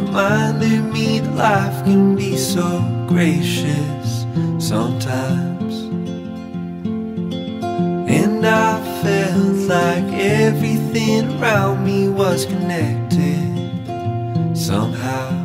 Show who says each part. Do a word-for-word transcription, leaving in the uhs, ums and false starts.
Speaker 1: reminded me that life can be so gracious sometimes. And I felt like everything around me was connected somehow.